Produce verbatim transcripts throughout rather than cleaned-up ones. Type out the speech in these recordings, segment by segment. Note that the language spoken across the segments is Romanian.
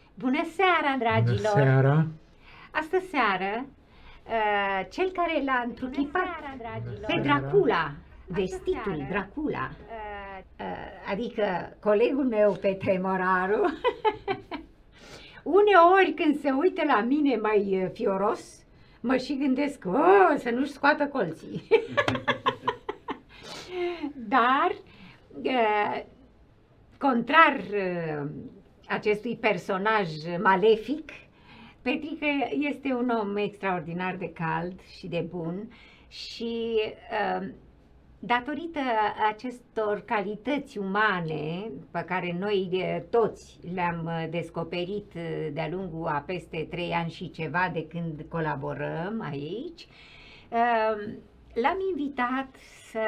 Bună seara, dragilor! Bună seara! Astă seară, uh, cel care l-a întruchipat pe Dracula, vestitul Dracula, uh, adică colegul meu Petre Moraru, uneori când se uită la mine mai fioros, mă și gândesc, oh, să nu-și scoată colții. Dar, uh, contrar uh, acestui personaj malefic, Petrică este un om extraordinar de cald și de bun și uh, datorită acestor calități umane pe care noi toți le-am descoperit de-a lungul a peste trei ani și ceva de când colaborăm aici, uh, l-am invitat să,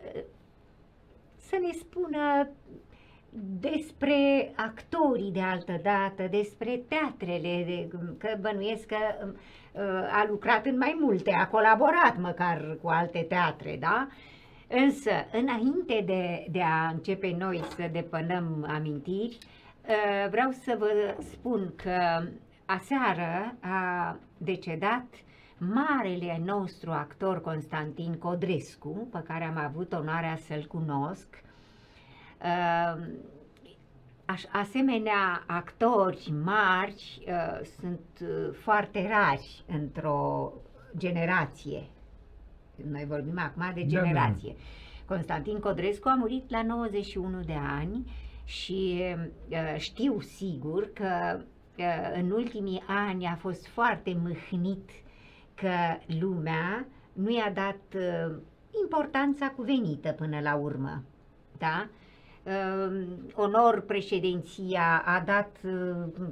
să ne spună despre actorii de altă dată, despre teatrele, de, că bănuiesc că uh, a lucrat în mai multe, a colaborat măcar cu alte teatre, da? Însă, înainte de, de a începe noi să depănăm amintiri, uh, vreau să vă spun că aseară a decedat marele nostru actor Constantin Codrescu, pe care am avut onoarea să-l cunosc. Uh, asemenea actori mari uh, sunt uh, foarte rari într-o generație. Noi vorbim acum de generație. Da, da. Constantin Codrescu a murit la nouăzeci și unu de ani și uh, știu sigur că uh, în ultimii ani a fost foarte mâhnit că lumea nu i-a dat uh, importanța cuvenită până la urmă. Da? Uh, onor președinția a dat uh,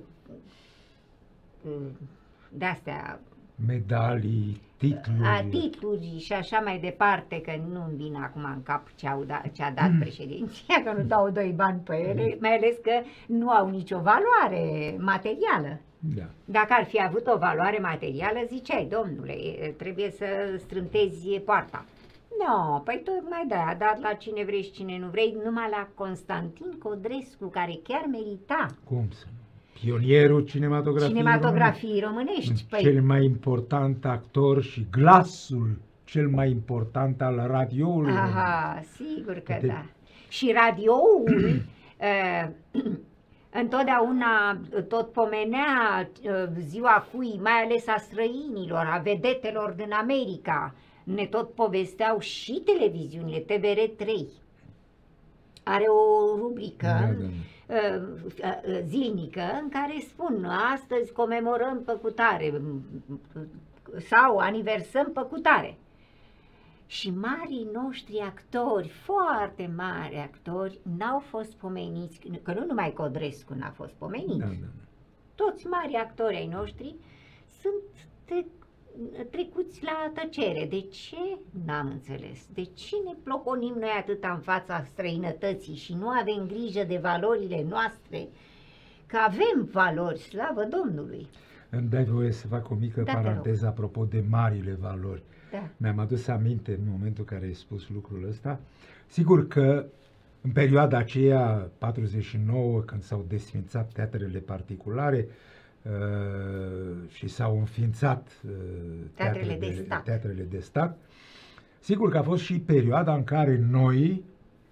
de-astea medalii, titluri. A, titluri și așa mai departe, că nu-mi vin acum în cap ce, au da, ce a dat președinția, că nu dau doi bani pe ele, mai ales că nu au nicio valoare materială. Da. Dacă ar fi avut o valoare materială, ziceai, domnule, trebuie să strântezi poarta. Nu, no, păi tocmai de-aia, dat la cine vrei și cine nu vrei, numai la Constantin Codrescu, care chiar merita. Cum să nu? Pionierul cinematografiei, cinematografiei românești. românești. Păi... Cel mai important actor și glasul cel mai important al radioului. Aha, sigur că de... da. Și radioul uh, întotdeauna tot pomenea uh, ziua cui, mai ales a străinilor, a vedetelor din America. Ne tot povesteau și televiziunile, T V R trei. Are o rubrică da, da, da. zilnică în care spun astăzi comemorăm păcutare sau aniversăm păcutare. Și marii noștri actori, foarte mari actori, n-au fost pomeniți, că nu numai Codrescu n-a fost pomenit. Da, da. Toți mari actori ai noștri sunt de trecuți la tăcere. De ce? N-am înțeles. De ce ne ploconim noi atâta în fața străinătății și nu avem grijă de valorile noastre? Că avem valori, slavă Domnului. Îmi dai voie să fac o mică da, paranteză apropo de marile valori. Da. Mi-am adus aminte în momentul în care ai spus lucrul ăsta. Sigur că în perioada aceea, patruzeci și nouă, când s-au desfințat teatrele particulare, Uh, și s-au înființat uh, teatrele, teatrele, de stat. teatrele de stat. Sigur că a fost și perioada în care noi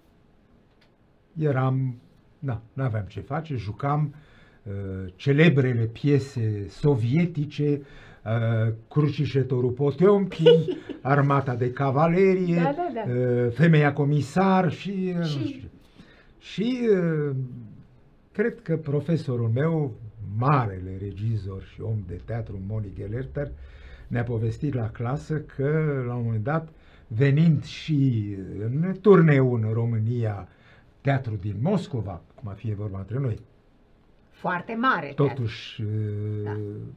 eram, na, n-aveam ce face, jucam uh, celebrele piese sovietice, uh, Crucișătorul Potiomkin, Armata de Cavalerie, da, da, da. Uh, Femeia Comisar și... Uh, și, și uh, cred că profesorul meu, marele regizor și om de teatru Moni Gelerter, ne-a povestit la clasă că la un moment dat, venind și în turneu în România, teatru din Moscova, cum a fi vorba între noi, foarte mare totuși da.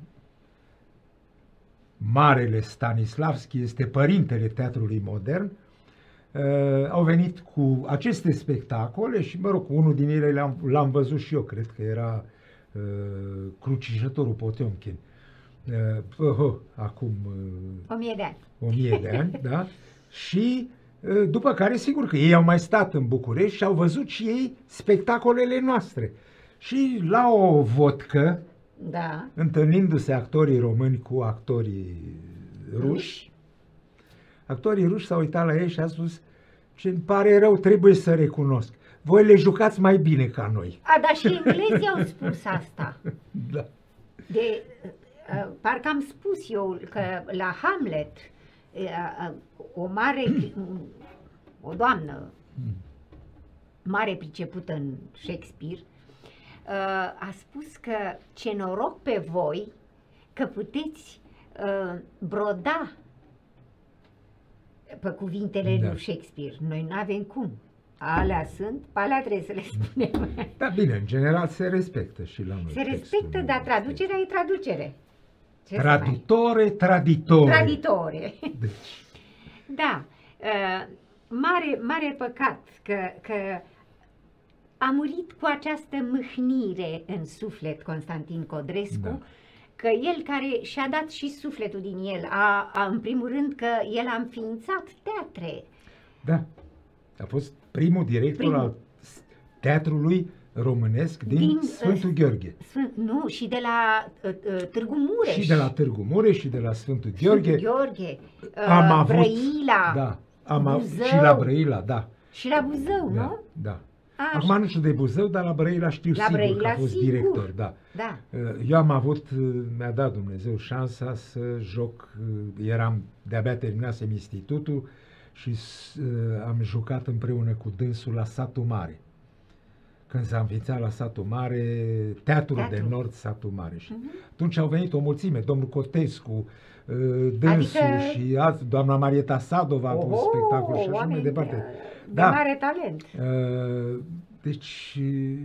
Marele Stanislavski este părintele teatrului modern, uh, au venit cu aceste spectacole și, mă rog, unul din ele l-am, l-am văzut și eu, cred că era Uh, Crucișătorul Potiomkin. Uh, uh, uh, acum uh, o mie de ani. O mie de ani, da? Și uh, după care, sigur că ei au mai stat în București și au văzut și ei spectacolele noastre. Și la o vodcă Da. întâlnindu-se actorii români cu actorii ruși, actorii ruși s-au uitat la ei și a spus: ce îmi pare rău, trebuie să recunosc, voi le jucați mai bine ca noi. A, dar și englezii au spus asta. Da. De, uh, parcă am spus eu că la Hamlet, uh, uh, o mare, o doamnă mare pricepută în Shakespeare, uh, a spus că ce noroc pe voi că puteți uh, broda pe cuvintele Da. lui Shakespeare. Noi nu avem cum. Alea sunt, pe alea trebuie să le spunem. Da, bine, în general se respectă și la noi. Se respectă, dar traducerea e traducere. Ce să mai- Traditore, traditore. Traditore. Deci, Da. Uh, mare, mare păcat că, că a murit cu această mâhnire în suflet Constantin Codrescu, Da. că el care și-a dat și sufletul din el, a, a, în primul rând că el a înființat teatre. da, a fost primul director Primul. al teatrului românesc din, Din, Sfântul uh, Gheorghe. Sfânt, nu, și de la uh, uh, Târgu Mureș. Și de la Târgu Mureș și de la Sfântul Sfântul Gheorghe. Gheorghe, uh, Am avut, Brăila, da, am avut, Buzău. și la Brăila, da. și la Buzău, Da, nu? da. Așa. Acum nu știu de Buzău, dar la Brăila știu La sigur Brăila, că a fost sigur. director, da. Da. Eu am avut, mi-a dat Dumnezeu șansa să joc, eram, de-abia terminasem institutul și uh, am jucat împreună cu dânsul la Satul Mare. Când s-a înființat la Satul Mare, Teatrul Teatru. de Nord Satul Mare. Și Mhm. atunci au venit o mulțime, domnul Cotescu, uh, dânsul Adică- și alți, doamna Marieta Sadova a pus Oho, spectacol și așa mai oameni departe. De, de Da. mare talent. Uh, Deci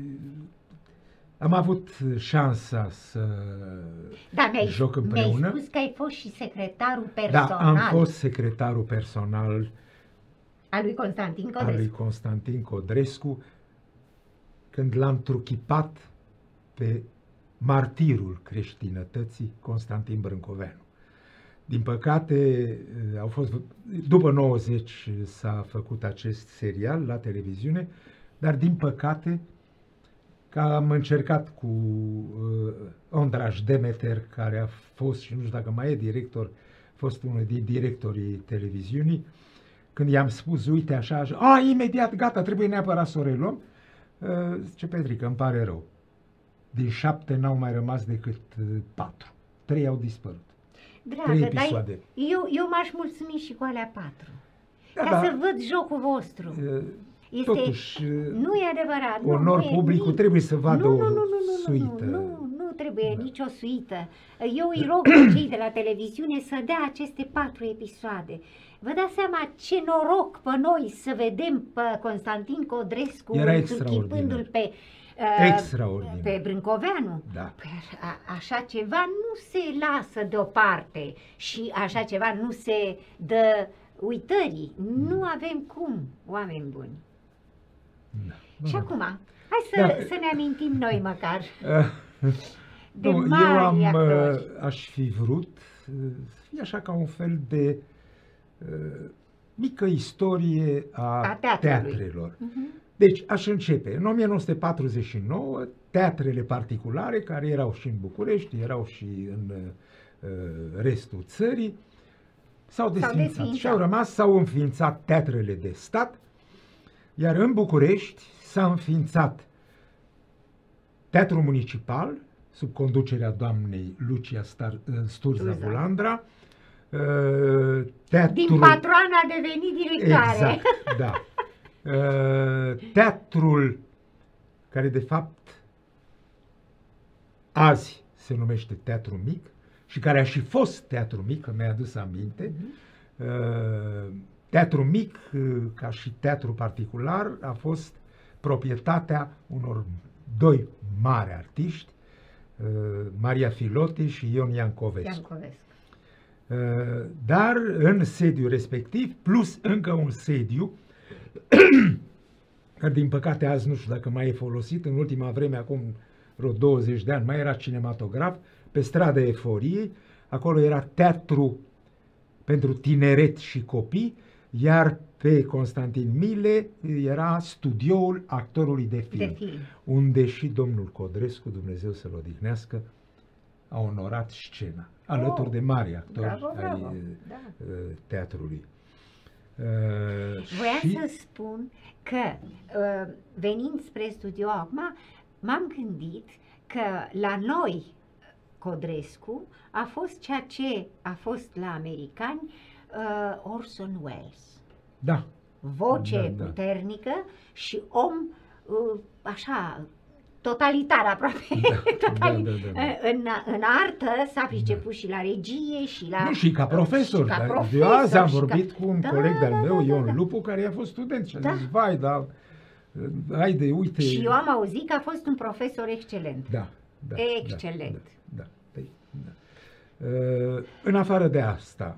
am avut șansa să Da, mi-ai, joc mi-ai împreună. spus că ai fost și secretarul Da, personal am fost secretarul personal al lui Constantin al lui Codrescu. Constantin Codrescu când l-am truchipat pe martirul creștinătății Constantin Brâncoveanu. Din păcate, au fost, după nouăzeci s-a făcut acest serial la televiziune, dar din păcate că am încercat cu uh, Ondraș Demeter, care a fost, și nu știu dacă mai e director, a fost unul din directorii televiziunii, când i-am spus, uite așa, așa, a, imediat, gata, trebuie neapărat să o reluăm, uh, zice, Petrică, îmi pare rău. Din șapte n-au mai rămas decât uh, patru. Trei au dispărut. Dragă, Trei dar episoade. eu, eu m-aș mulțumi și cu alea patru. Da, Ca da. să văd jocul vostru. Uh, Este, Totuși, uh, nu e adevărat. nu, onor nu e publicul nici- trebuie să vadă nu, o nu, nu, nu, nu, suită. Nu, nu, nu trebuie Da. nicio suită. Eu îi rog pe cei de la televiziune să dea aceste patru episoade. Vă dați seama ce noroc pe noi să vedem pe Constantin Codrescu Era închipându-l pe, uh, Extraordinar. pe Brâncoveanu. Da. Păi, a, așa ceva nu se lasă deoparte și așa ceva nu se dă uitării. Nu avem cum, oameni buni. Da. Și Da. acum, hai să, Da. să ne amintim noi măcar Uh, de nu, eu mari am, actori. uh, aș fi vrut uh, să fie așa ca un fel de uh, mică istorie a, A teatrului. teatrelor. Mhm. Deci aș începe. În o mie nouă sute patruzeci și nouă, teatrele particulare, care erau și în București, erau și în uh, restul țării, s-au desfințat desființat. și au rămas, s-au înființat teatrele de stat, iar în București s-a înființat Teatrul Municipal, sub conducerea doamnei Lucia Star, Sturza Sturza. Bulandra, uh, teatrul... Din patroană a devenit directoare. Exact, da. Uh, teatrul care de fapt azi se numește Teatru Mic și care a și fost Teatru Mic, că mi-a adus aminte. Uh, Teatru Mic, uh, ca și teatru particular, a fost proprietatea unor doi mari artiști, uh, Maria Filoti și Ion Iancovescu. Iancovescu. Uh, Dar în sediul respectiv, plus încă un sediu, care din păcate azi nu știu dacă mai e folosit, în ultima vreme, acum vreo douăzeci de ani, mai era cinematograf, pe strada Eforiei, acolo era teatru pentru tineret și copii, iar pe Constantin Mile era studioul actorului de film, De film. unde și domnul Codrescu, Dumnezeu să-l odihnească, a onorat scena, alături Oh, de mari actori bravo, bravo, ai da. teatrului. Voiam și... să spun că, venind spre studio acum, m-am gândit că la noi Codrescu a fost ceea ce a fost la americani uh, Orson Welles. Da. Voce da, puternică da. și om uh, așa totalitar aproape. Da, Totali... da, da, da, da. În, în artă s-a priceput da. și la regie și la... Nu, și ca profesor. Și ca dar profesor eu azi am vorbit ca... cu un da, coleg de-al da, meu, da, Ion da. Lupu, care a fost student și a Da. zis, vai, dar haide, uite... Și eu am auzit că a fost un profesor excelent. Da, da. Excelent. Da, da, da, da. Uh, în afară de asta,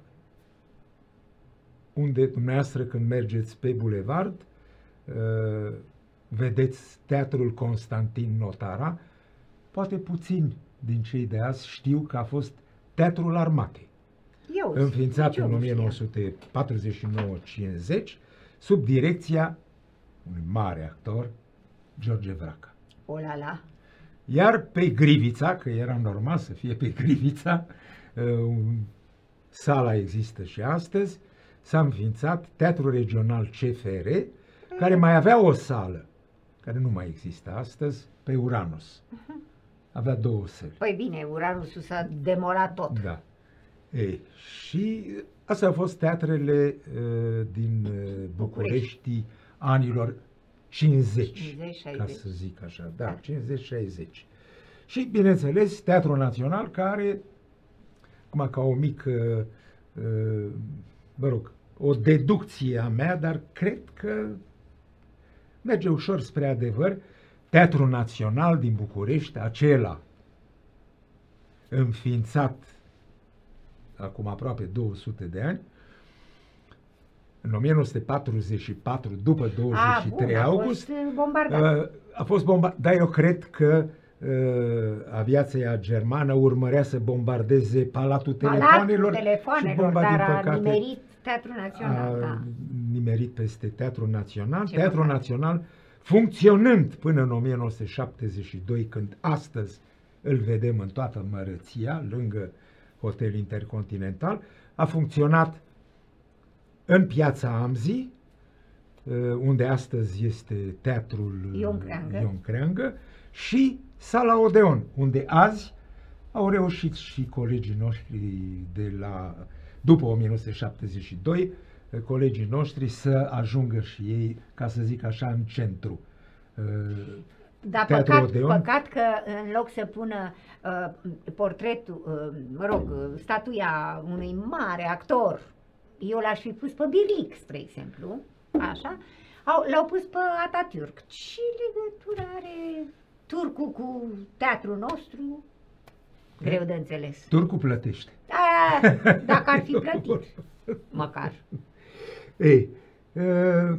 unde dumneavoastră când mergeți pe bulevard, uh, vedeți Teatrul Constantin Notara, poate puțin din cei de azi știu că a fost Teatrul Armatei, Eu, înființat în eu o mie nouă sute patruzeci și nouă cincizeci, sub direcția unui mare actor, George Vraca. O la la. Iar pe Grivița, că era normal să fie pe Grivița, uh, sala există și astăzi, s-a înființat Teatrul Regional C F R, care mai avea o sală, care nu mai există astăzi, pe Uranus. Avea două săli. Păi bine, Uranusul s-a demolat tot. Da. Ei, și astea au fost teatrele uh, din uh, București anilor cincizeci, cincizeci, ca șaizeci. să zic așa. Da, Da. cincizeci șaizeci. Și, bineînțeles, Teatrul Național, care, acum ca o mică, uh, mă rog, o deducție a mea, dar cred că merge ușor spre adevăr, Teatrul Național din București, acela înființat acum aproape două sute de ani, în o mie nouă sute patruzeci și patru, după douăzeci și trei a, bun, august, a fost bombardat. a fost bombardat, dar eu cred că uh, aviația germană urmărea să bombardeze Palatul Telefoanelor, telefoanelor, și bomba, dar din a păcate, nimerit Teatrul Național. a Da. nimerit peste Teatrul Național. Ce Teatrul păcat. Național, funcționând până în o mie nouă sute șaptezeci și doi, când astăzi îl vedem în toată măreția, lângă Hotel Intercontinental, a funcționat în Piața Amzii, unde astăzi este Teatrul Ion Creangă. Ion Creangă, și Sala Odeon, unde azi au reușit și colegii noștri de la, după o mie nouă sute șaptezeci și doi, colegii noștri să ajungă și ei, ca să zic așa, în centru. Dar Teatrul păcat, Odeon. păcat că în loc să pună uh, portretul, uh, mă rog, uh, statuia unui mare actor, eu l-aș fi pus pe Birlic, spre exemplu, așa, au, l-au pus pe Atatürk. Ce legătură are turcul cu teatrul nostru? Greu de înțeles. Turcul plătește. A, dacă ar fi plătit, măcar. Ei, uh,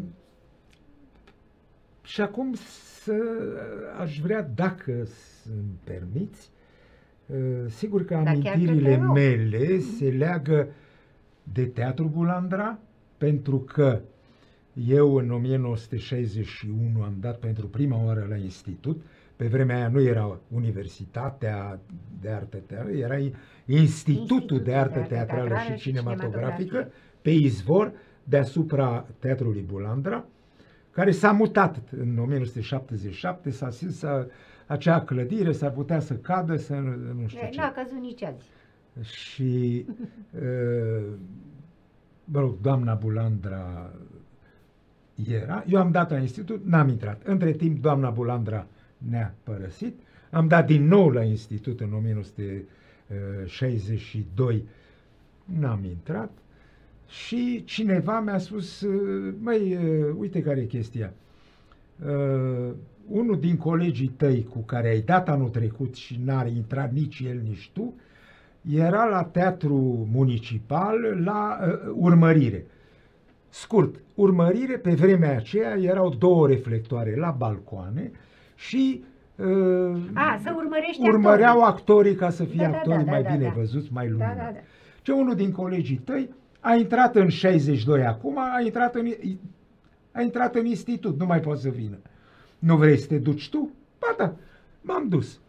și acum să aș vrea, dacă îmi permiți, uh, sigur că Da, chiar că amintirile te rog. mele se leagă de Teatrul Bulandra, pentru că eu în o mie nouă sute șaizeci și unu am dat pentru prima oară la institut. Pe vremea aia nu era Universitatea de Artă Teatrală, era Institutul, Institutul de Artă de Artă Teatrală Teatrală și și Cinematografică, Cinematografie. pe izvor, deasupra Teatrului Bulandra, care s-a mutat în o mie nouă sute șaptezeci și șapte, s-a zis a, acea clădire s-ar putea să cadă, să nu, nu știu ce. N-a căzut nici azi. Și, uh, mă rog, doamna Bulandra era, eu am dat la institut, n-am intrat. Între timp, doamna Bulandra ne-a părăsit, am dat din nou la institut în o mie nouă sute șaizeci și doi, n-am intrat, și cineva mi-a spus, măi, uite care e chestia, uh, unul din colegii tăi cu care ai dat anul trecut și n-ar intrat nici el, nici tu, era la Teatru Municipal la uh, urmărire. Scurt, urmărire, pe vremea aceea erau două reflectoare la balcoane și uh, A, să urmărești urmăreau actorii. actorii ca să fie Da, da, actorii da, mai da, bine da. văzuți, mai Da, luminați. da, da. Ce unul din colegii tăi a intrat în șaizeci și doi acum, a intrat în, a intrat în institut, nu mai poate să vină. Nu vrei să te duci tu? Ba da, m-am dus.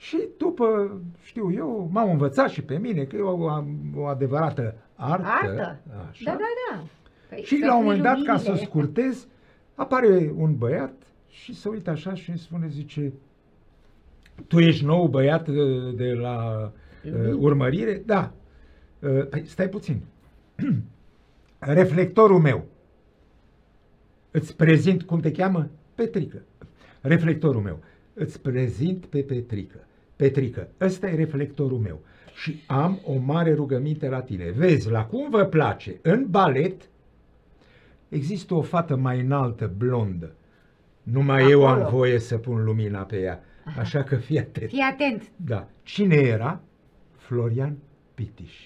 Și după, știu eu, m-am învățat și pe mine că eu am o adevărată artă. Artă? Așa. Da, da, da. Păi Și la un moment dat, ca să scurtez, apare un băiat și se uită așa și îmi spune, zice, tu ești nou băiat de la uh, urmărire? Da. Uh, păi, stai puțin. Reflectorul meu. Îți prezint, cum te cheamă? Petrică. Reflectorul meu. Îți prezint pe Petrică. Petrică, ăsta e reflectorul meu. Și am o mare rugăminte la tine. Vezi, la cum vă place, în balet există o fată mai înaltă, blondă. Numai Acolo. eu am voie să pun lumina pe ea. Așa că fii atent. Fii atent. Da. Cine era? Florian Pitiș.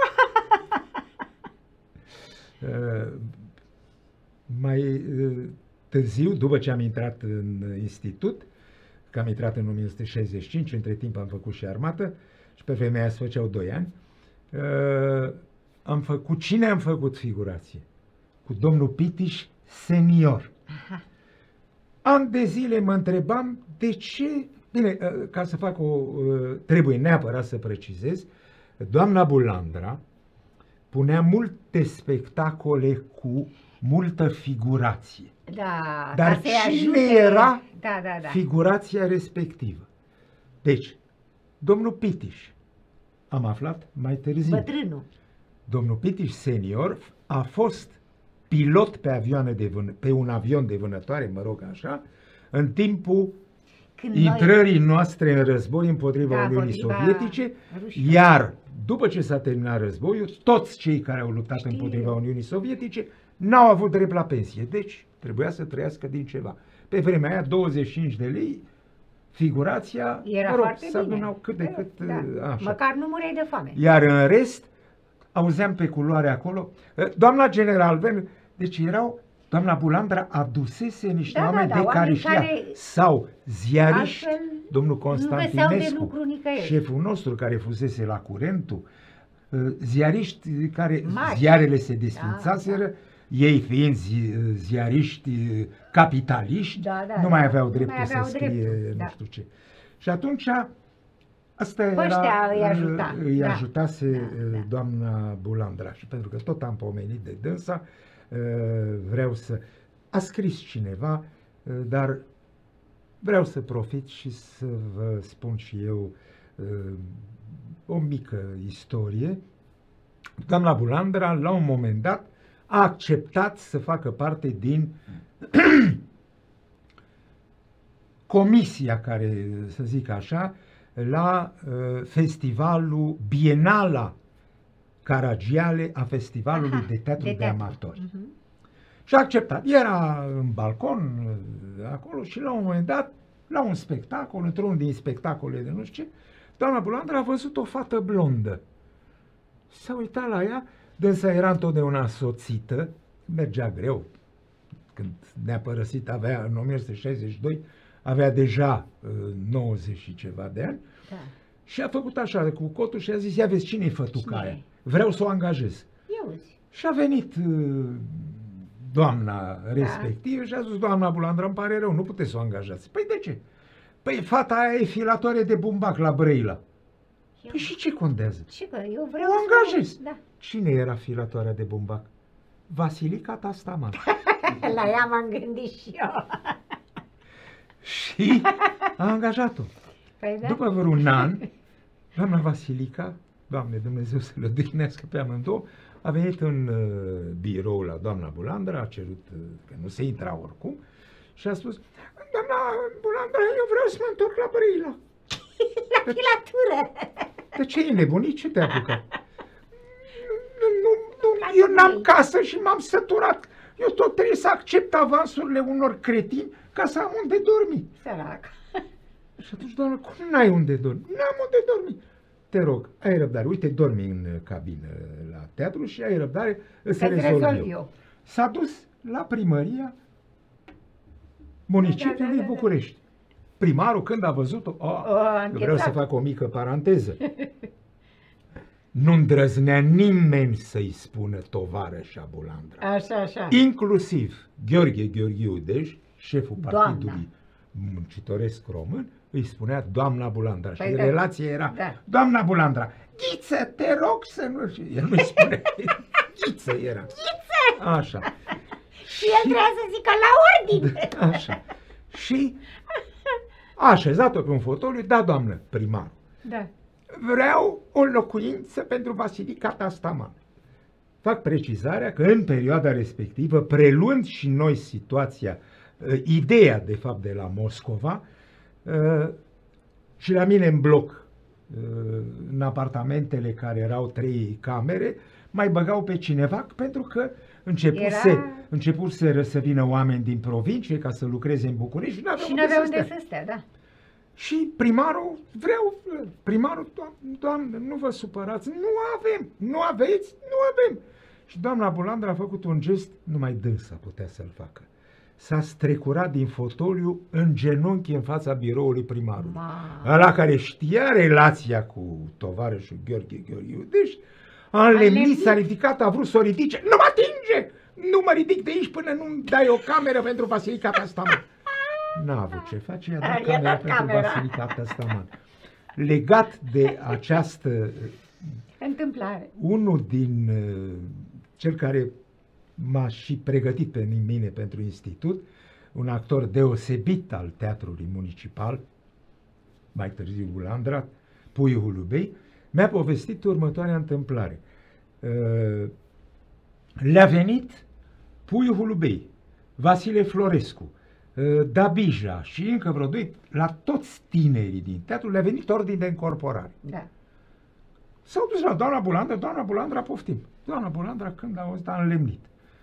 uh, mai uh, târziu, după ce am intrat în institut, că am intrat în o mie nouă sute șaizeci și cinci, între timp am făcut și armată și pe vremea aia se făceau doi ani, uh, am făcut, cine am făcut figurație? Cu domnul Pitiș senior. Aha. Ani de zile mă întrebam de ce, bine, uh, ca să fac o, uh, trebuie neapărat să precizez, doamna Bulandra punea multe spectacole cu multă figurație. Da, dar cine era da, da, da. figurația respectivă? Deci, domnul Pitiș, am aflat mai târziu. Bătrânul. Domnul Pitiș senior a fost pilot pe, avioane de vân, pe un avion de vânătoare, mă rog așa, în timpul Când intrării noi... noastre în război împotriva da, Uniunii Sovietice, Rusia. Iar după ce s-a terminat războiul, toți cei care au luptat Știu. împotriva Uniunii Sovietice n-au avut drept la pensie. Deci trebuia să trăiască din ceva. Pe vremea aia, douăzeci și cinci de lei, figurația, era mă rog, foarte să adunau cât de cât, da. așa. Măcar nu mureai de foame. Iar în rest, auzeam pe culoare acolo, doamna general, deci erau, doamna Bulandra adusese niște da, oameni da, da, de care știa, care... sau ziariști, domnul Constantinescu, de șeful nostru care fusese la Curentul, ziariști care Mari. ziarele se desfințaseră, da, da. Ei fiind zi, ziariști capitaliști, da, da, nu mai da. aveau dreptul mai aveau să scrie dreptul, nu da. știu ce. Și atunci asta Păștea era, îi, ajuta. îi da. ajutase da, da. doamna Bulandra. Și pentru că tot am pomenit de dânsa, vreau să... A scris cineva, dar vreau să profit și să vă spun și eu o mică istorie. Doamna Bulandra, la un moment dat, a acceptat să facă parte din comisia care, să zic așa, la uh, festivalul Bienala Caragiale a Festivalului Aha, de Teatru de, de teatru. Amatori. Uh-huh. Și a acceptat. Era în balcon acolo și la un moment dat, la un spectacol, într-unul din spectacole de nu știu ce, doamna Bulandra a văzut o fată blondă. S-a uitat la ea, dânsa era întotdeauna însoțită, mergea greu. Când ne-a părăsit, avea, în o mie nouă sute șaizeci și doi, avea deja uh, nouăzeci și ceva de ani. Da. Și a făcut așa cu cotul și a zis, ia vezi, cine-i fătuca aia? Vreau să o angajez. Iauzi. Și a venit uh, doamna respectivă da. și a zis, doamna Bulandra, îmi pare rău, nu puteți să o angajați. Păi de ce? Păi fata aia e filatoare de bumbac la Brăila. Păi și ce contează? Ce că eu vreau o angajez. Să... Da. Cine era filatoarea de bumbac? Vasilica Tastaman. La ea m-am gândit și eu. Și a angajat-o. Păi da. După vreun an, doamna Vasilica, Doamne Dumnezeu să le odihnească pe amândouă, a venit în uh, birou la doamna Bulandra, a cerut uh, că nu se intra oricum și a spus, doamna Bulandra, eu vreau să mă întorc la Brăila. La filatură. De ce e nebunit? Ce te-a apucat? Nu, nu, nu, eu n-am casă și m-am săturat. Eu tot trebuie să accept avansurile unor cretini ca să am unde dormi. Sărac. Și atunci, doamnă, cum n-ai unde dormi? N-am unde dormi. Te rog, ai răbdare. Uite, dormi în cabină la teatru și ai răbdare, îți rezolv eu. eu. S-a dus la primăria municipiului da, da, da, da. București. Primarul, când a văzut-o, oh, oh, vreau să fac o mică paranteză. Nu îndrăznea nimeni să-i spună tovarășa Bulandra. Așa, așa. Inclusiv Gheorghe Gheorghiu Dej, șeful partidului muncitoresc român, îi spunea doamna Bulandra. Păi și da. relația era, Da. doamna Bulandra, Ghiță, te rog să nu... Și el nu-i spune, Ghiță era. Ghiță! Așa. Și el trebuia să zică la ordine. Așa. Și a așezat-o pe un fotoliu, da, doamnă, primarul. Da. Vreau o locuință pentru Vasilica Tastaman. Fac precizarea că în perioada respectivă, preluând și noi situația, ideea de fapt de la Moscova, și la mine în bloc, în apartamentele care erau trei camere, mai băgau pe cineva pentru că începuse, Era... începuseră să vină oameni din provincie ca să lucreze în București și nu aveau unde, unde să stea, da. Și primarul, vreau, primarul, doamne, doamne, nu vă supărați, nu avem, nu aveți, nu avem. Și doamna Bulandra a făcut un gest, numai dânsa putea să-l facă. S-a strecurat din fotoliu în genunchi în fața biroului primarului. Ăla care știa relația cu tovarășul Gheorghe Gheorghiu. Deci a înlemnit, s-a ridicat, a vrut să o ridice. Nu mă atinge! Nu mă ridic de aici până nu-mi dai o cameră pentru Vasilica Tastaman. N-a avut ce face, i-a dat camera dat pentru camera. Vasilica Tastaman. Legat de această întâmplare, unul din uh, cel care m-a și pregătit pe mine pentru institut, un actor deosebit al teatrului municipal, mai târziu Bulandra, Puiu Hulubei, mi-a povestit următoarea întâmplare. Uh, le-a venit Puiu Hulubei, Vasile Florescu, uh, Dabija și încă vreo doi, la toți tinerii din teatru le-a venit ordin de încorporare. Da. S-au dus la doamna Bulandra, doamna Bulandra, poftim. Doamna Bulandra, când a auzit, a înlemnit.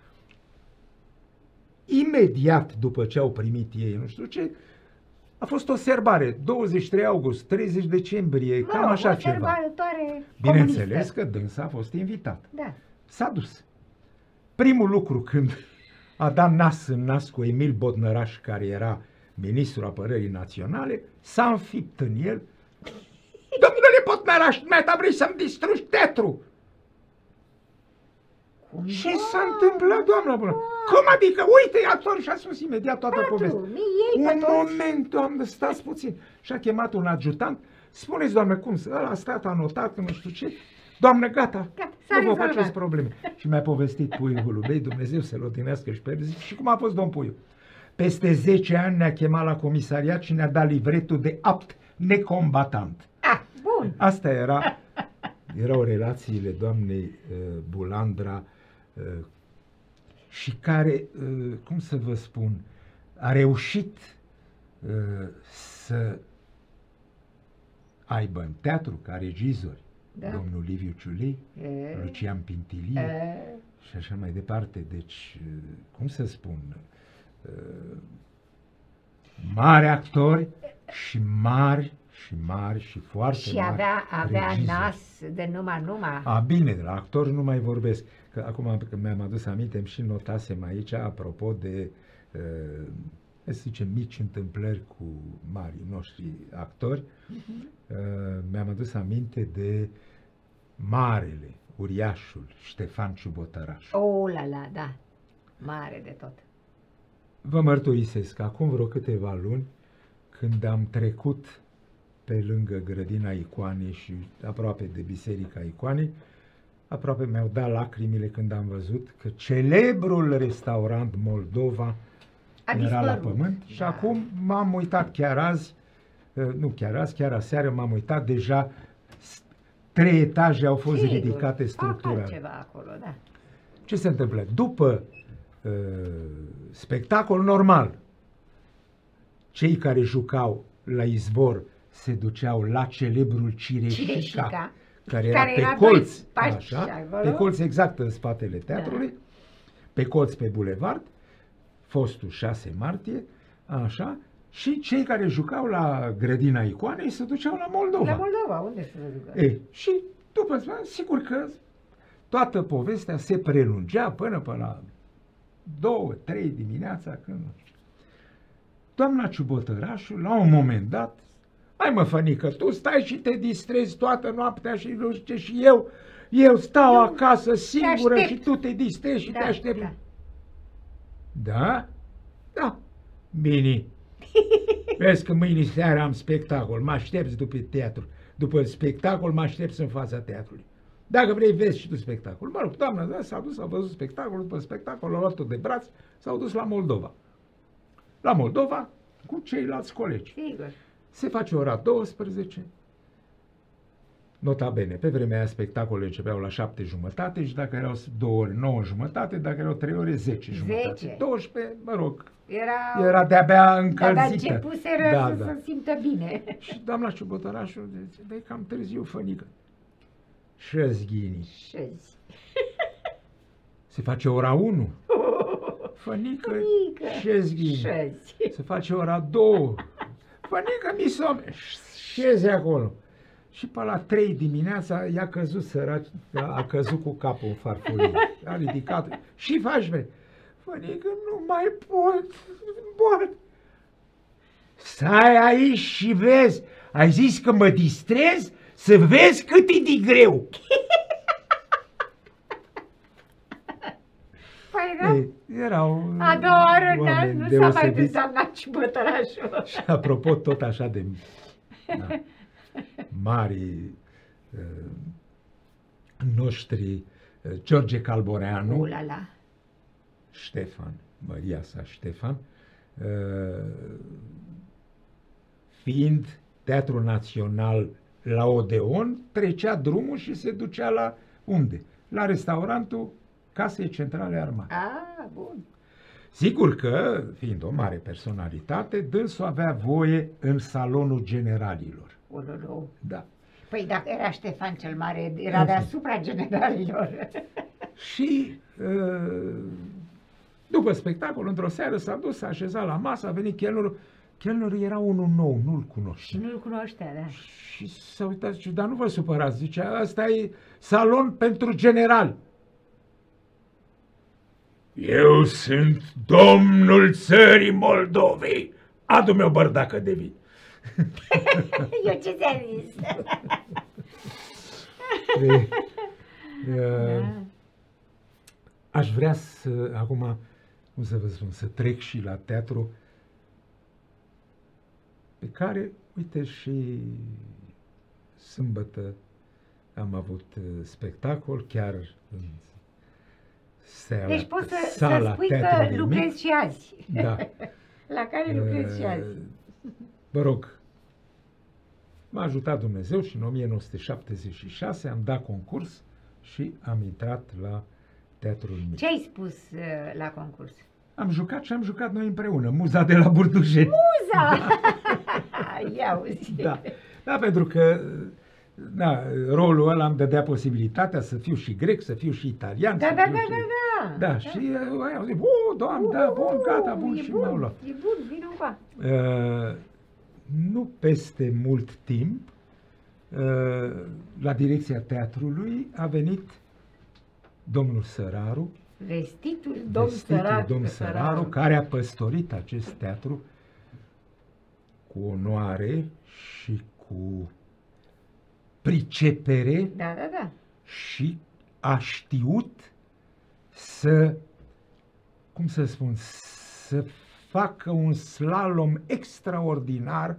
Imediat după ce au primit ei, nu știu ce, a fost o serbare, douăzeci și trei august, treizeci decembrie, mă, cam așa o ceva. Bineînțeles că dânsa a fost invitat. Da. S-a dus. Primul lucru când a dat nas în nas cu Emil Bodnăraș, care era ministrul apărării naționale, s-a înfipt în el. Domnule Bodnăraș, dumneata vrei să-mi distrugi teatru? Ce s-a întâmplat, doamna bună? Cum adică? Uite, actor, și-a spus imediat toată Patru, povestea. Un moment, doamnă, stați puțin. Și-a chemat un adjutant. Spuneți, doamne, cum? Ăla a stat anotat, nu știu ce. Doamnă, gata, gata nu vă faceți probleme. Și mi-a povestit Puiu Hulubei, Dumnezeu să-l odinească și pe el. Și cum a fost domn Puiu? Peste zece ani ne-a chemat la comisariat și ne-a dat livretul de apt necombatant. Ah, bun. Asta era, erau relațiile doamnei uh, Bulandra uh, și care, uh, cum să vă spun, a reușit uh, să aibă în teatru ca regizori da. domnul Liviu Ciulei, e. Lucian Pintilie e. și așa mai departe. Deci, uh, cum să spun, uh, mari actori și mari și mari și foarte și mari avea, avea regizori. nas de numai numai. A, bine, de la actori nu mai vorbesc. Că acum că mi-am adus aminte, îmi și notasem aici, apropo de, uh, să zicem, mici întâmplări cu marii noștri actori, uh-huh. uh, mi-am adus aminte de marele, uriașul Ștefan Ciubotăraș. Oh, la la, da, mare de tot. Vă mărturisesc, acum vreo câteva luni, când am trecut pe lângă grădina Icoanei și aproape de biserica Icoanei, aproape mi-au dat lacrimile când am văzut că celebrul restaurant Moldova a era la pământ. Da. Și acum m-am uitat chiar azi, nu chiar azi, chiar aseară m-am uitat, deja trei etaje au fost Sigur, ridicate structural. Ceva acolo, da. Ce se întâmplă? După uh, spectacol normal, cei care jucau la izvor se duceau la celebrul Cireșica, Cireșica care era care pe era colț, așa, pe colț exact în spatele teatrului, da. pe colț pe bulevard, fostul șase martie, așa, și cei care jucau la grădina Icoanei se duceau la Moldova. La Moldova, unde se duceau? E, și după, sigur că toată povestea se prelungea până pe la două, trei dimineața, când nu știu. Doamna Ciubotărașul, la un moment dat, hai mă, Fănică, tu stai și te distrezi toată noaptea și nu știu ce, și eu, eu stau eu acasă singură și tu te distrezi și da, te aștept. Da? Da? Da. Bine. Vezi că mâine seara am spectacol, mă aștepți după teatru. După spectacol mă aștepți în fața teatrului. Dacă vrei, vezi și tu spectacol. Mă rog, doamna, da, s-a dus, a văzut spectacolul, după spectacol l-a luat-o de braț, s-au dus la Moldova. La Moldova cu ceilalți colegi. Sigur. Se face ora douăsprezece. Nota bene, pe vremea aia spectacolele începeau la șapte jumătate și dacă erau două ori, nouă jumătate, dacă erau trei ore, zece jumătate. zece. douăsprezece, mă rog, Era, era de-abia încălzită. de-abia începuseră Da, să da. se simtă bine. Și doamna Ciobotărașu zice, băi, cam târziu, fănică. Șăzghini. Șezi. Se face ora unu. Fănică, Fănică, șezghini. șezi. Se face ora două. Fănică, mi some. Șezi acolo. Și pe la trei dimineața i-a căzut sărac, a căzut cu capul în farfurie. A ridicat. Și faci, bre. Fănică, nu mai pot. Nu pot. Stai aici și vezi. Ai zis că mă distrez? Să vezi cât e de greu. Păi da, Ei, erau a doua oară oameni nu s-a mai deosebiți. desamnat și bătărașul. Și apropo, tot așa de da, mari uh, noștri, uh, George Calboreanu, U la la. Ștefan, Maria sa Ștefan, uh, fiind Teatrul Național la Odeon, trecea drumul și se ducea la unde? La restaurantul Casei Centrale Armate. Ah, bun. Sigur că, fiind o mare personalitate, dânsul avea voie în salonul generalilor. Ululu. Da. Păi dacă era Ștefan cel Mare, era deasupra generalilor. Și uh, după spectacol, într-o seară s-a dus, s-a așezat la masă, a venit chelnerul. Chelnerul era unul nou, nu-l cunoștea. Și nu-l cunoștea, da. Și s-a uitat, zice, dar nu vă supărați, zice, ăsta e salon pentru general. Eu sunt domnul țării Moldovei. Adu-mi o bărdacă de vin. Eu ce ți-am zis? E, e, aș vrea să, acum, cum să vă spun, să trec și la teatru, pe care, uite, și sâmbătă am avut spectacol, chiar în seara, Deci poți să, să sala spui că Teatrului lucrezi Mic. și azi. Da. La care lucrezi și azi. Vă rog, m-a ajutat Dumnezeu și în o mie nouă sute șaptezeci și șase am dat concurs și am intrat la Teatrul Mic. Ce ai spus uh, la concurs? Am jucat și am jucat noi împreună, Muza de la Burdușeni. Muza! Ia uzi. Da. Da, pentru că da, rolul ăla îmi dădea posibilitatea să fiu și grec, să fiu și italian. Da, să da, fiu da, și... da, da. Da, și uh, au zis, o, doamne, da, bun, gata, bun, e și bun, m-au luat. E bun, vină încoa. Uh, nu peste mult timp, uh, la direcția teatrului a venit domnul Săraru, Vestitul domn vestitul Săraru. domn Săraru, care a păstorit acest teatru cu onoare și cu pricepere Da, da, da. și a știut să, cum să spun, să facă un slalom extraordinar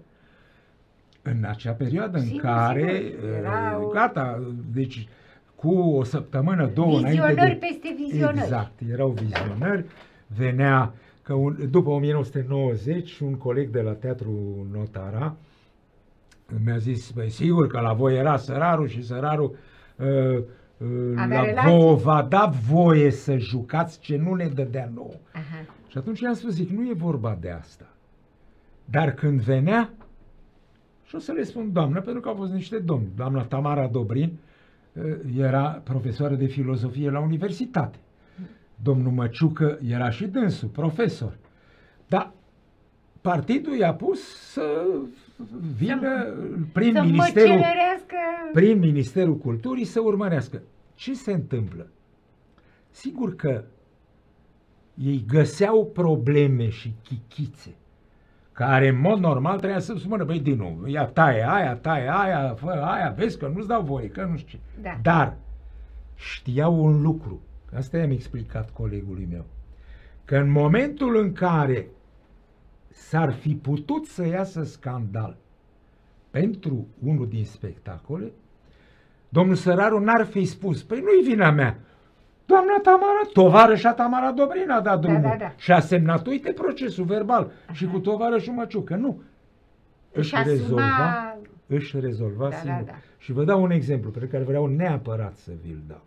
în acea perioadă în Sigur, care, sigur. Erau- gata, deci cu o săptămână, două înainte Vizionări de... peste vizionări. Exact, erau vizionări, venea, că un, după o mie nouă sute nouăzeci, un coleg de la Teatrul Notara mi-a zis, băi, sigur că la voi era Săraru și Săraru uh, uh, Avea la relații. vouă va da voie să jucați ce nu ne dădea nouă. Aha. Și atunci i-am spus, zic, nu e vorba de asta. Dar când venea, și o să le spun doamnă, pentru că au fost niște domni, doamna Tamara Dobrin uh, era profesoară de filozofie la universitate. Domnul Măciucă era și dânsul, profesor. Dar partidul i-a pus să vină prin Să Ministerul, măcelărească... prin Ministerul Culturii să urmărească. Ce se întâmplă? Sigur că ei găseau probleme și chichițe care în mod normal trebuia să spună, băi, din nou, ia taie aia, taie aia, fă aia, vezi că nu-ți dau voie, că nu știu ce. Da. Dar știau un lucru, asta i-am explicat colegului meu, că în momentul în care s-ar fi putut să iasă scandal pentru unul din spectacole, domnul Săraru n-ar fi spus, păi nu-i vina mea, doamna Tamara, tovarășa Tamara Dobrin a dat drumul da, da, da. și a semnat, uite procesul verbal, Aha. și cu tovarășul Măciucă, nu. Își Își rezolva, asuma... își rezolva Da, singur. da, da. Și vă dau un exemplu pe care vreau neapărat să vi-l dau.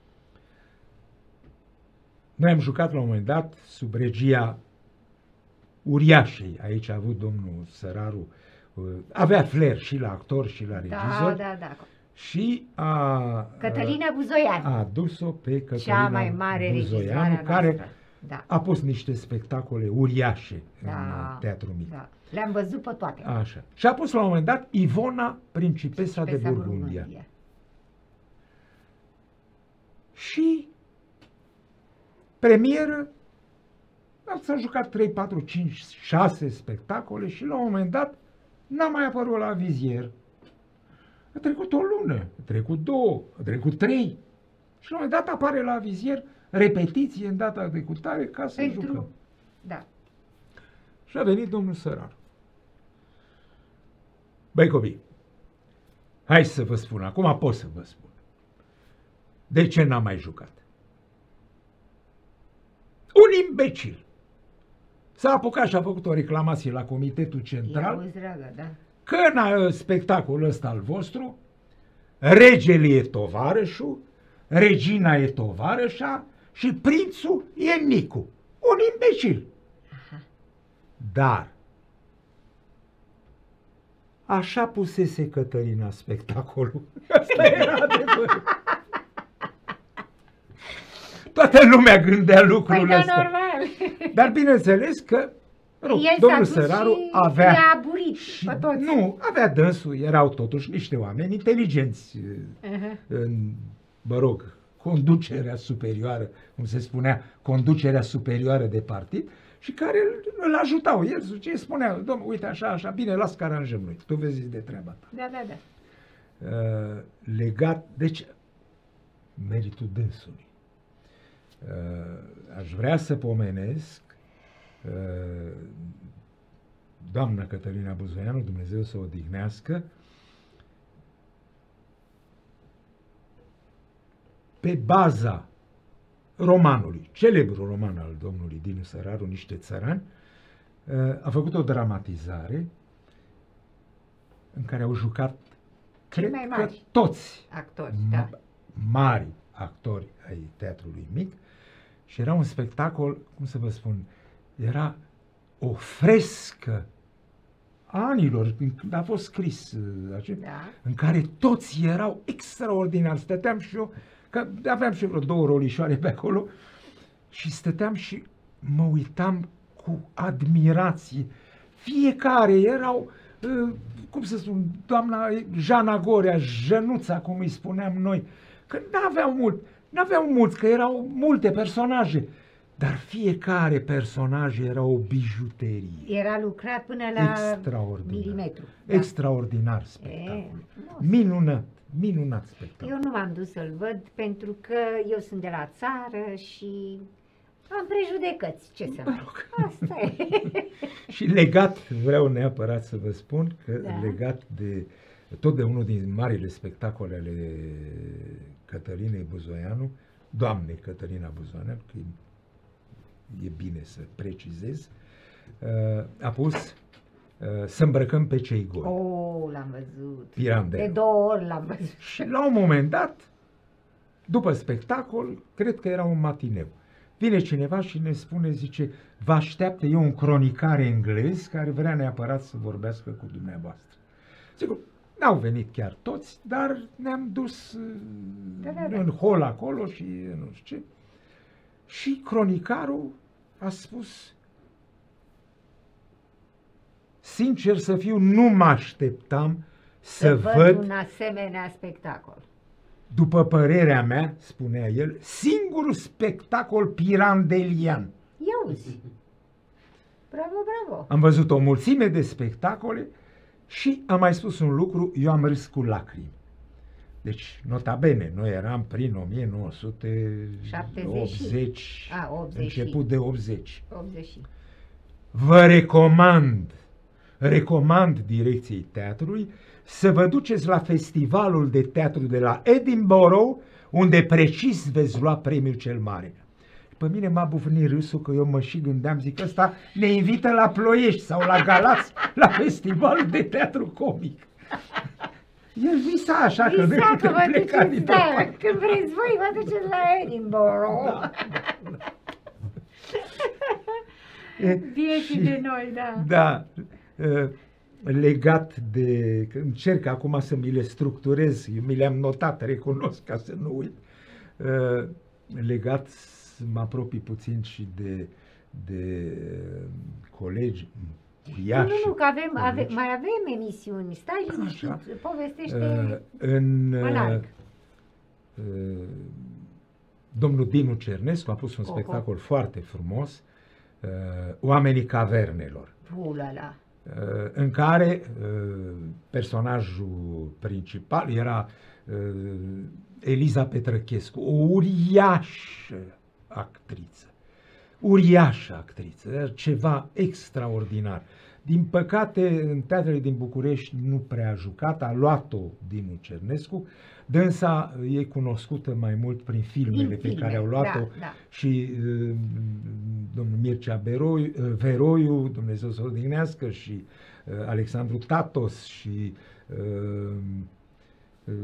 Noi am jucat la un moment dat sub regia uriașei, aici a avut domnul Săraru, avea flair și la actor și la regizor, Da, da, da. și a, Cătălina Buzoian. a adus-o pe Cătălina Cea mai mare Buzoianu, regizoare care da. a pus niște spectacole uriașe Da, în Teatru Mic. Da. Le-am văzut pe toate. Așa. Și a pus la un moment dat Ivona, Principesa de Principesa Burgundia. Burgundia. Și premieră, s-au jucat trei, patru, cinci, șase spectacole și la un moment dat n-a mai apărut la vizier. A trecut o lună, a trecut două, a trecut trei și la un moment dat apare la vizier repetiție în data de cutare ca să Pentru... jucăm. Da. Și a venit domnul Săraru. Băi copii, hai să vă spun, acum pot să vă spun. De ce n-am mai jucat? Un imbecil s-a apucat și a făcut o reclamație la Comitetul Central Auzi, dragă, da. că în spectacolul ăsta al vostru regele e tovarășul, regina e tovarășa și prințul e Nicu. Un imbecil. Aha. Dar așa pusese Cătălina spectacolul. Asta era adevărul. Toată lumea gândea lucrurile Păi da, astea. normal. Dar bineînțeles că rog, El domnul s-a dus Săraru și avea... i-a burit și, pe toți. Nu, avea dânsul, erau totuși niște oameni inteligenți, Uh-huh. în, mă rog, conducerea superioară, cum se spunea, conducerea superioară de partid, și care îl, îl ajutau. El ce spunea, domnule, uite așa, așa, bine, las că aranjăm noi, tu vezi de treaba ta. Da, da, da. Uh, legat, deci, meritul dânsului. Uh, aș vrea să pomenesc uh, doamna Cătălina Buzoianu, Dumnezeu să o odihnească, pe baza romanului, celebrul roman al domnului Dinu Săraru, Niște țărani, uh, a făcut o dramatizare în care au jucat, Cei cred mai că mari toți actori, da. mari actori ai Teatrului Mic, și era un spectacol, cum să vă spun, era o frescă anilor, când a fost scris, Da. în care toți erau extraordinari. Stăteam și eu, că aveam și vreo două rolișoare pe acolo, și stăteam și mă uitam cu admirație. Fiecare erau, cum să spun, doamna Jana Gorea, Jănuța, cum îi spuneam noi, că n-aveau mult, n-aveau mulți, că erau multe personaje, dar fiecare personaj era o bijuterie. Era lucrat până la Extraordinar. milimetru. Da. Extraordinar spectacol. E, Minunat, minunat spectacol. Eu nu m-am dus să-l văd pentru că eu sunt de la țară și am prejudecăți. Ce să Mă mai... rog. Asta e. Și legat, vreau neapărat să vă spun că Da. legat de tot de unul din marile spectacole ale Cătălinei Buzoianu, doamnei Cătălina Buzoianu, că e, e bine să precizez, a pus Să îmbrăcăm pe cei goi. Oh, l-am văzut. Pirandello. De două ori l-am văzut. Și la un moment dat, după spectacol, cred că era un matineu, vine cineva și ne spune, zice, vă așteaptă, e un cronicar englez care vrea neapărat să vorbească cu dumneavoastră. Sigur, n-au venit chiar toți, dar ne-am dus Da, da, da. în hol acolo și nu știu ce. Și cronicarul a spus, sincer să fiu, nu mă așteptam să, Să văd, văd un asemenea spectacol. după părerea mea, spunea el, singurul spectacol pirandelian. Ia uzi. Bravo, bravo. Am văzut o mulțime de spectacole și am mai spus un lucru, eu am râs cu lacrimi. Deci, nota bene, noi eram prin o mie nouă sute optzeci, A, optzeci. început de optzeci. optzeci. vă recomand, recomand direcției teatrului să vă duceți la festivalul de teatru de la Edinburgh, unde precis veți lua premiul cel mare. Pe mine m-a bufnit râsul, că eu mă și gândeam, zic, ăsta ne invită la Ploiești sau la Galați, la festivalul de teatru comic. El visa așa, visa că noi putem pleca din da, când vreți voi, vă duceți la Edinburgh. Da, da. Vieții de noi, da. Da. Legat de... Încerc acum să mi le structurez, eu mi le-am notat, recunosc, ca să nu uit. Legat, mă apropii puțin și de, de colegi, uriași. Nu, nu, nu, că avem, ave, mai avem emisiuni, stai liniștit, povestește uh, în, uh, uh, domnul Dinu Cernescu a pus un Oho. spectacol foarte frumos, uh, Oamenii Cavernelor. Ulala. Uh, în care uh, personajul principal era uh, Eliza Petrăchescu, o uriașă actriță. Uriașă actriță, ceva extraordinar. Din păcate, în teatrele din București nu prea a jucat, a luat-o Dinu Cernescu, dânsa e cunoscută mai mult prin filmele din pe filme, care au luat-o da, da. și uh, domnul Mircea Beroiu, uh, Veroiu, Dumnezeu să o odihnească, și uh, Alexandru Tatos și uh, uh,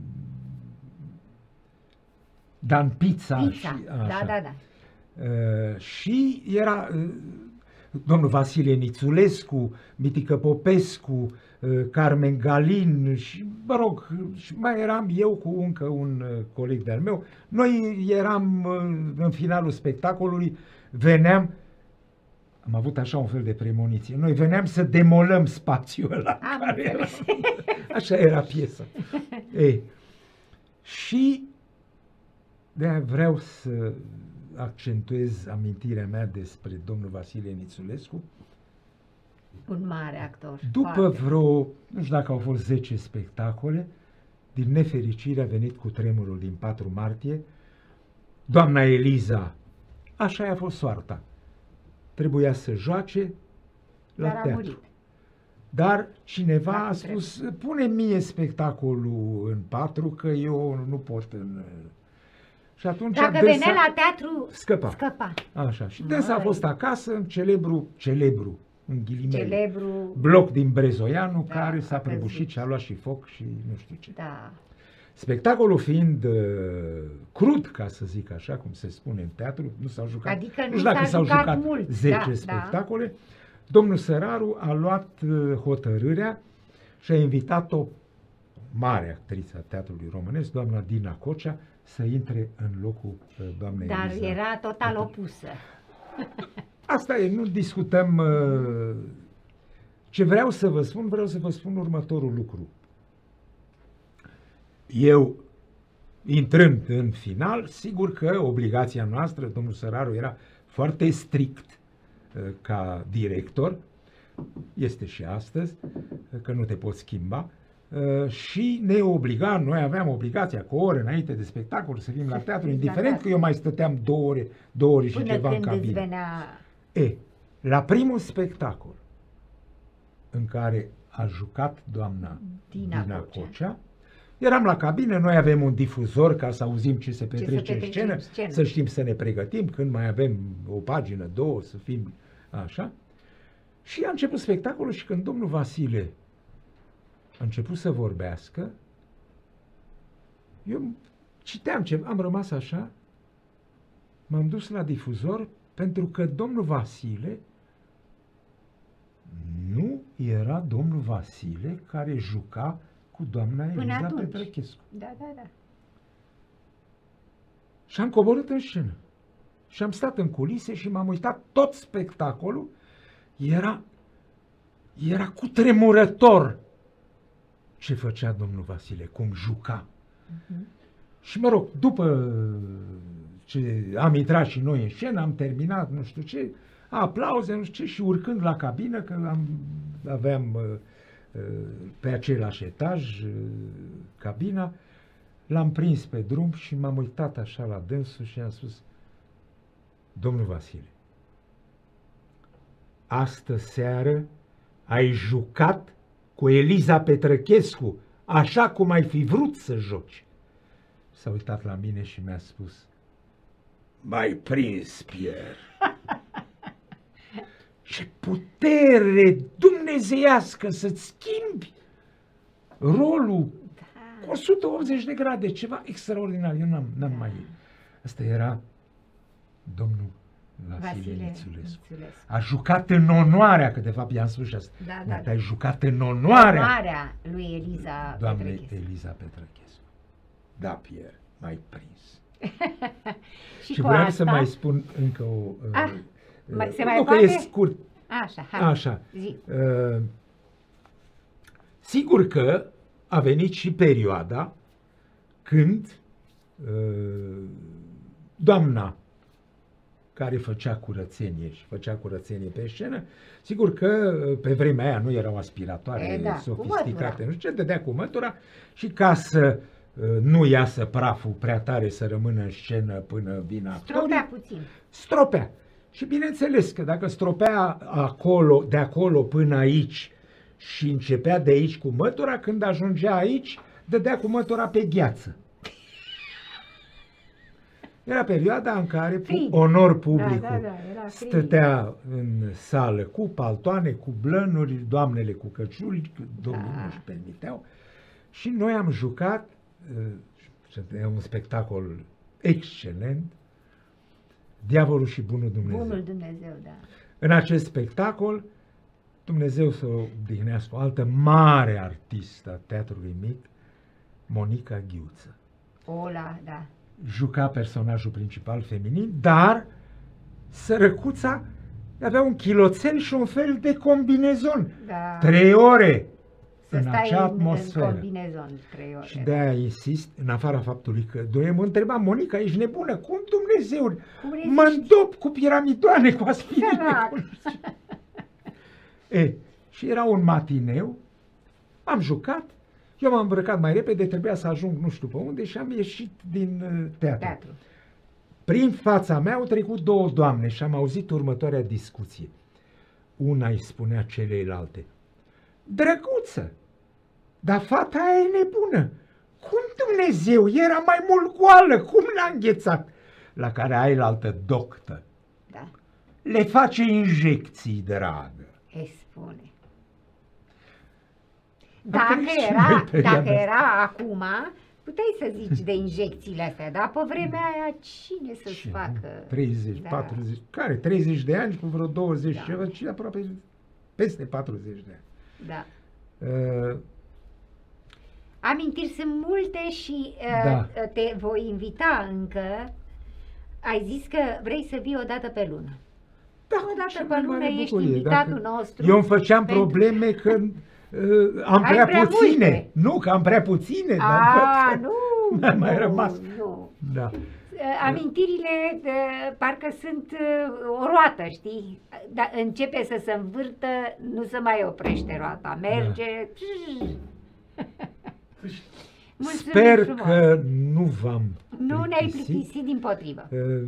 Dan Pizza. Pizza. Și, da, da, da. Uh, și era uh, domnul Vasile Nițulescu, Mitică Popescu, uh, Carmen Galin și, mă rog, și mai eram eu cu încă un uh, coleg de-al meu. Noi eram uh, în finalul spectacolului, veneam, am avut așa un fel de premoniție, noi veneam să demolăm spațiul ăla. Care era, așa era piesa. Ei, și de-aia vreau să accentuez amintirea mea despre domnul Vasile Nițulescu. Un mare actor. După foarte. vreo, nu știu dacă au fost zece spectacole, din nefericire a venit cu tremurul din patru martie, doamna Eliza, așa a fost soarta. Trebuia să joace la Dar a teatru. murit. Dar cineva Da, a spus, pune mie spectacolul în patru, că eu nu pot în... Și atunci Dacă venea la teatru, scăpa. scăpa. Așa. Și dânsa a fost acasă în celebru, celebru, în ghilimele, Celebru bloc din Brezoianu, da, care s-a a prăbușit căzut. și a luat și foc și nu știu ce. Da. Spectacolul fiind uh, crud, ca să zic așa, cum se spune în teatru, nu s-au jucat, Adică nu nu știu dacă s-a s-au jucat jucat mult. zece Da, spectacole, domnul Săraru a luat uh, hotărârea și a invitat o mare actriță a teatrului românesc, doamna Dina Cocea, să intre în locul uh, doamnei Dar Eliza. era total opusă. Asta e, nu discutăm. Uh, ce vreau să vă spun, vreau să vă spun următorul lucru. Eu, intrând în final, sigur că obligația noastră, domnul Săraru era foarte strict uh, ca director, este și astăzi, uh, că nu te poți schimba, uh, și ne obliga, noi aveam obligația cu o oră înainte de spectacol să fim la teatru, indiferent că eu mai stăteam două ore, două ore și Până ceva în când îți cabină. venea... E, la primul spectacol în care a jucat doamna Dina Dina Cocea. Cocea, eram la cabină, noi avem un difuzor ca să auzim ce se petrece, petrece în, scenă, în scenă, să știm să ne pregătim, când mai avem o pagină, două, să fim așa. Și a început spectacolul și când domnul Vasile a început să vorbească, eu citeam ceva, am rămas așa, m-am dus la difuzor pentru că domnul Vasile nu era domnul Vasile care juca cu doamna Eliza Petrăchescu. Da, da, da. Și am coborât în scenă. Și am stat în culise și m-am uitat tot spectacolul. Era, era cutremurător ce făcea domnul Vasile, cum juca. Uh-huh. Și mă rog, după ce am intrat și noi în scenă, am terminat, nu știu ce, aplauze, nu știu ce, și urcând la cabină, că am, aveam uh, uh, pe același etaj uh, cabina, l-am prins pe drum și m-am uitat așa la dânsul și am spus, domnul Vasile, astă seară ai jucat cu Eliza Petrăchescu, așa cum ai fi vrut să joci. S-a uitat la mine și mi-a spus: m-ai prins, Pierre. Ce putere dumnezeiască să-ți schimbi rolul cu o sută optzeci de grade, ceva extraordinar. Eu n-am, n-am mai... Asta era domnul Vasile Nițulescu. A jucat în onoarea, că de fapt i-am spus și asta. Da, da, da. Ai jucat în onoarea, onoarea lui Eliza doamnei Petrăchescu. Eliza Petrăchescu. Da, Pierre, m-ai prins. și și cu vreau asta... să mai spun încă o... Ah, uh, se mai nu, poate? că e scurt. Așa, hai, Așa. zi. Uh, sigur că a venit și perioada când uh, doamna care făcea curățenie și făcea curățenie pe scenă, sigur că pe vremea aia nu erau aspiratoare E, da, sofisticate, nu știu ce, dădea cu mătura și ca să uh, nu iasă praful prea tare să rămână în scenă până vin actorii, Stropea puțin. Stropea. Și bineînțeles că dacă stropea acolo, de acolo până aici și începea de aici cu mătura, când ajungea aici, dădea cu mătura pe gheață. Era perioada în care Frig. onor publicul Da, da, da, era frig. stătea în sală cu paltoane, cu blănuri, doamnele cu căciuli, domnii Da. nu își permiteau. Și noi am jucat, uh, un spectacol excelent, Diavolul și Bunul Dumnezeu. Bunul Dumnezeu, da. În acest spectacol, Dumnezeu să o odihnească, o altă mare artistă a teatrului mic, Monica Ghiuță. Ola, da. Juca personajul principal feminin, dar sărăcuța avea un chiloțel și un fel de combinezon. Da. Trei ore Să în stai acea în, atmosferă. în combinezon trei ore. Și de-aia insist, în afara faptului că doi mă întreba: Monica, ești nebună? Cum Dumnezeu? Mă îndop cu piramidoane, cu aspirine. Cu... E, și era un matineu, am jucat, eu m-am îmbrăcat mai repede, trebuia să ajung nu știu pe unde și am ieșit din uh, teatru. Teatru. Prin fața mea au trecut două doamne și am auzit următoarea discuție. Una îi spunea celeilalte: drăguță, dar fata aia e nebună. Cum Dumnezeu, era mai mult goală, cum l-a înghețat? La care ailaltă doctă: Da. le face injecții, dragă. E spune. A Dacă trăit și era, noi perioada dacă asta. era acum, puteai să zici de injecțiile astea, dar pe vremea aia cine să-ți Ce, facă? treizeci, Da. patruzeci, care? treizeci de ani cu vreo douăzeci Da. ceva, și aproape peste patruzeci de ani. Da. Uh, Amintiri sunt multe și uh, Da. te voi invita încă. Ai zis că vrei să vii o dată pe lună. Da, O dată cea pe mai lună mare ești bucurie. invitatul Dacă nostru. Eu îmi făceam pentru- probleme că uh, am Ai prea, prea puține. multe. Nu, că am prea puține. A, dar nu, n-a mai nu, rămas. nu. Da. Amintirile de, parcă sunt uh, o roată, știi? Dar începe să se învârtă, nu se mai oprește roata, merge. Mulțumim Sper frumos. că nu v-am Nu ne-ai plictisit. plictisit dimpotrivă. Uh,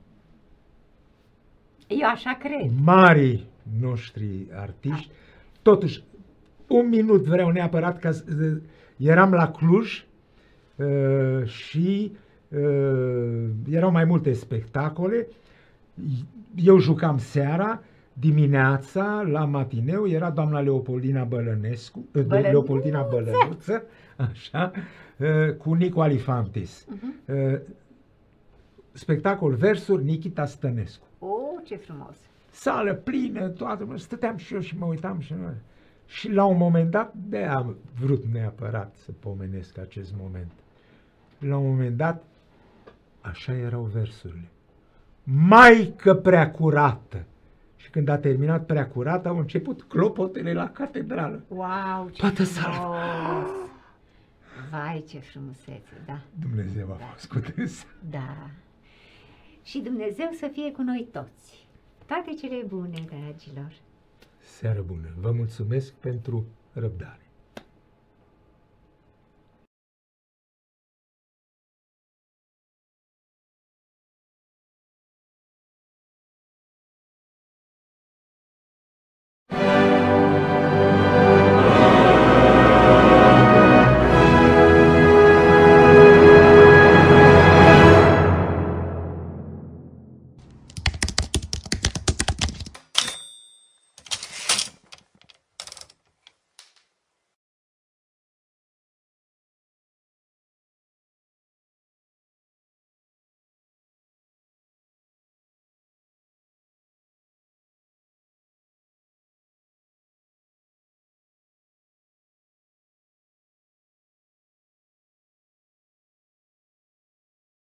Eu așa cred. Marii noștri artiști, totuși, un minut vreau neapărat, că uh, eram la Cluj uh, și uh, erau mai multe spectacole, eu jucam seara, dimineața, la matineu, era doamna Leopoldina Bălănescu, uh, Bălănuță. Leopoldina Bălănuță, așa, uh, cu Nicu Alifantis. Uh-huh. Uh, spectacol versuri, Nichita Stănescu. O, ce frumos! Sală plină, toată, stăteam și eu și mă uitam și noi. Și la un moment dat, de am vrut neapărat să pomenesc acest moment. La un moment dat, așa erau versurile. Maică prea curată! Și când a terminat prea curată, au început clopotele la catedrală. Wow, ce Toată frumos! sala. Vai, ce frumusețe, da, Dumnezeu a făcut însă. da. Și Dumnezeu să fie cu noi toți. Toate cele bune, dragilor. Seară bună! Vă mulțumesc pentru răbdare.